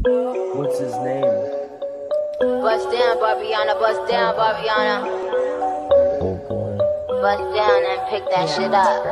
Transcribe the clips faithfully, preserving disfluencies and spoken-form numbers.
What's his name? Bust down, Barbiana, bust down, Barbiana. Oh boy. Bust down and pick that shit up.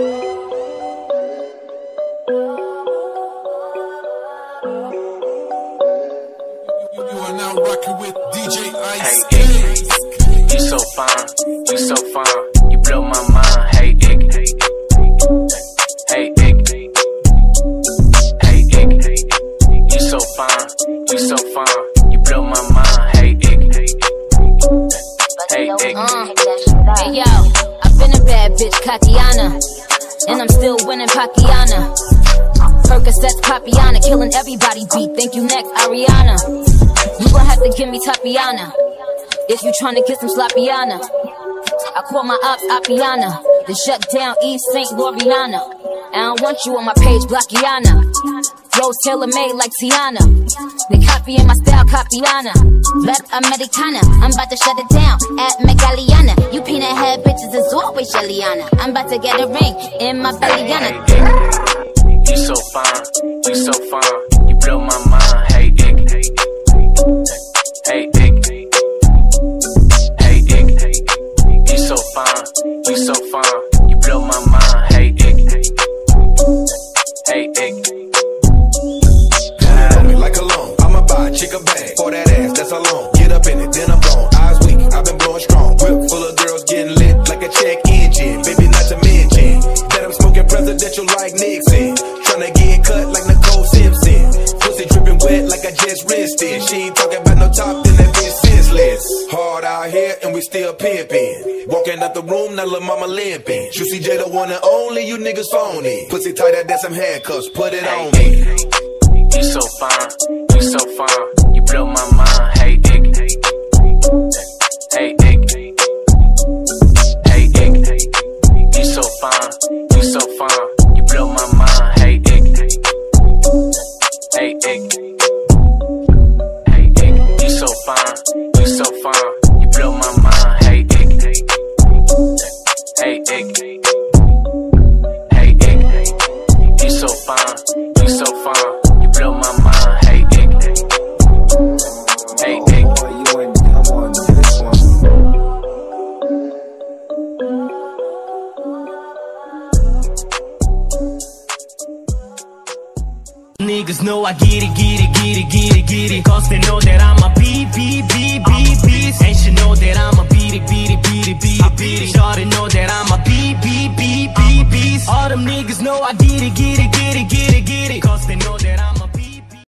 You are now rocking with D J Ice. Hey, Iggy, you so fine, you so fine, you blow my mind. Hey, Iggy, hey, Iggy, hey, Iggy, you so fine, you so fine, you blow my mind. Hey, Iggy, hey, Iggy. Uh, hey yo, I've been a bad bitch, Katiana, and I'm still winning Pakiana. Percocets, Papiana, killing everybody beat. Thank you next, Ariana. You gon' have to give me Tapiana if you tryna get some sloppiana. I call my ops Appiana to shut down East Saint Loriana. I don't want you on my page, Blockiana. Rose tailor-made like Tiana. They copying my style, Capiana. Let Americana, I'm about to shut it down at Megaliana. You peanut head bitches is always Jelliana. I'm about to get a ring in my bellyana. You so fine, you so fine, you blow my mind. Hey, Iggy, hey, Iggy, hey, Iggy, you so fine, you so fine, you blow my mind. Hey, Iggy, hey, Iggy. On me like a loan, I'ma buy a chick a bag for that ass, that's alone. Get up in it, then I'm gone. Eyes weak, I've been blowing strong. Whip full of girls getting lit like a check engine. Baby, not to mention that I'm smoking presidential like Nixon. Tryna get cut like Nicole Simpson. Pussy dripping wet like I just rinsed it. She ain't talking about no top, then that bitch senseless. Hard out here and we still pimpin'. Walking out the room, now lil' mama limping. Juicy J the one and only, you niggas phony. Pussy tighter than some handcuffs, put it on me. You so fine, you so fine, you blow my mind. Hey, Iggy, hey, Iggy, hey, Iggy, you so fine, you so fine, you blow my mind. Hey, Iggy, hey, Iggy, hey, Iggy, you so fine, you so fine, you blow my mind. Hey, Iggy, hey, Iggy, hey, Iggy, you so fine, you so fine. Blow my mind, hey Iggy, hey Iggy. Oh, you ain't come on this one. Niggas know I get it, get it, get it, get it, get it. Cause they know that I'm a B, B, B, B, beast. And she know that I'm a beat it, beat it, beat it, beat it, beat it. Shawty know that I'm a B, B, B, B, beast. All them niggas know I get it, get it, get it, get it, get it. Cause they know that I'm